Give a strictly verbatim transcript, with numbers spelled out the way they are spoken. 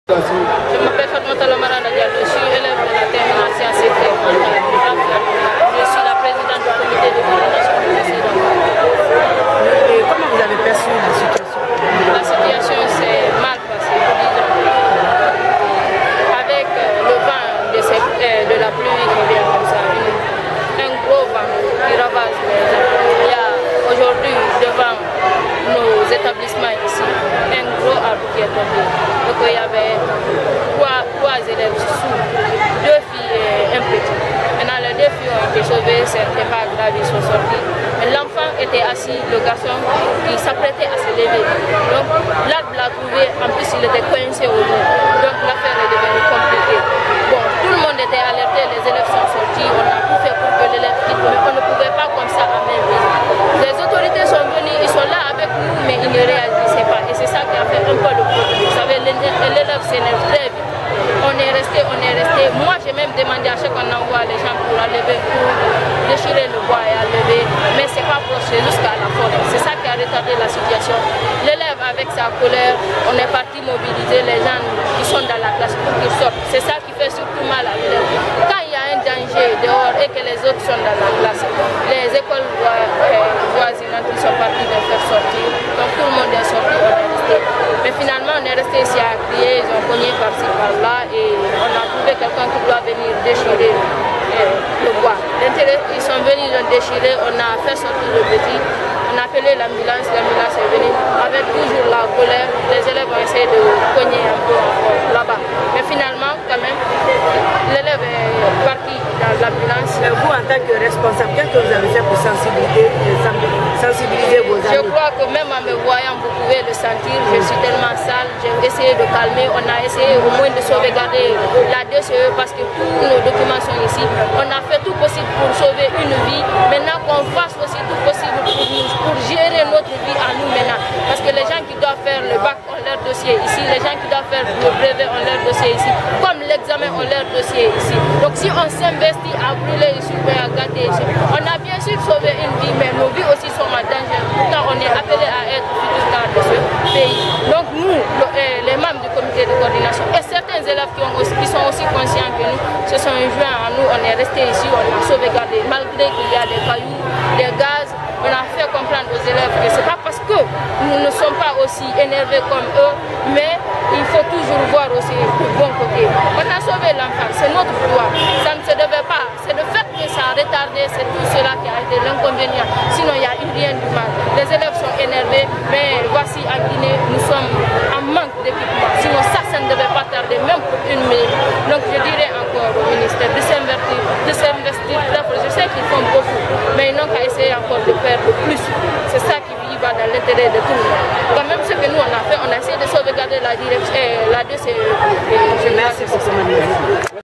Je m'appelle Fatmata Lamaranda Diallo, je suis élève de la terminale sciences et techniques. Je suis la présidente du comité de coordination du lycée d'Angola. Et comment vous avez perçu la situation? La situation s'est mal passée, disons. Avec le vent de, ces, de la pluie qui vient comme ça, une, un gros vent qui ravage les arbres. Il y a aujourd'hui devant nos établissements ici un gros arbre qui est tombé. Donc il y avait trois, trois élèves sous, deux filles et un petit. Maintenant les deux filles ont été sauvées, ce n'était pas grave, ils sont sortis. Mais l'enfant était assis, le garçon qui s'apprêtait à se lever. Donc l'arbre l'a trouvé, en plus il était coincé au bout. Donc l'affaire est devenue compliquée. Bon, tout le monde était alerté, les élèves sont sortis, on a tout fait pour que l'élève quitte, mais on ne pouvait pas comme ça à même vite. Les autorités sont venues, ils sont là avec nous, mais ils ne réagissaient pas. Et c'est ça qui a fait un peu le problème. Vous savez, l'élève s'énerve très vite. On est resté, on est resté. Moi, j'ai même demandé à chaque fois qu'on envoie les gens pour enlever, pour déchirer le bois et enlever, mais c'est pas proche jusqu'à la forêt. C'est ça qui a retardé la situation. L'élève, avec sa colère, on est parti mobiliser les gens qui sont dans la classe pour qu'ils sortent. C'est ça qui fait surtout mal à l'élève. Quand il y a un danger dehors et que les autres sont dans la classe, les écoles voisinantes qui sont partis de faire sortir. Donc tout le monde est sorti, on est resté. Mais finalement, on est resté ici à crier, ils ont cogné par-ci par-là et on a trouvé quelqu'un qui doit venir déchirer euh, le bois. Ils sont venus le déchirer, on a fait sortir le petit, on a appelé l'ambulance, l'ambulance est venue. Avec toujours la colère, les élèves ont essayé de cogner un peu encore là-bas. Mais finalement, quand même, l'élève est parti dans l'ambulance. Vous, en tant que responsable, qu'est-ce que vous avez fait pour sensibiliser, sensibiliser vos amis? Je crois que même en me voyant, vous pouvez le sentir, je suis tellement sale, j'ai essayé de calmer, on a essayé au moins de sauvegarder la D C E parce que tous nos documents sont ici. On a fait tout possible pour sauver une vie, maintenant qu'on fasse aussi tout possible pour, nous, pour gérer notre vie à nous maintenant. Parce que les gens qui doivent faire le bac ont leur dossier ici, les gens qui doivent faire le brevet ont leur dossier ici, comme l'examen ont leur dossier ici. Donc si on s'investit à brûler ici ou à gâter ici, on a bien sûr sauvé une vie, mais nos vies aussi sont en danger. Pourtant on est appelé à être futurs cadres de ce pays. Donc nous, le, les membres du comité de coordination et certains élèves qui, ont aussi, qui sont aussi conscients que nous, se sont joints à nous, on est resté ici, on a sauvegardé, malgré qu'il y a des cailloux, des gaz. On a fait comprendre aux élèves que ce n'est pas parce que nous ne sommes pas aussi énervés comme eux, mais il faut toujours voir aussi le bon côté. On a sauvé l'enfant, c'est notre droit, ça ne se devait pas. C'est le fait que ça a retardé, c'est tout cela qui a été l'inconvénient. Sinon, il n'y a eu rien du mal. Les élèves sont énervés, mais voici en Guinée, nous sommes en manque d'équipement. Sinon, ça, ça ne devait pas tarder, même pour une minute. Donc, je dirais encore au ministère de s'investir, de s'investir. Je sais qu'ils font beaucoup, mais ils n'ont qu'à essayer encore de faire le plus. C'est ça qui va dans l'intérêt de tout le monde. Quand même ce que nous on a fait, on a essayé de sauvegarder la direction, la D C E. Merci pour ce moment.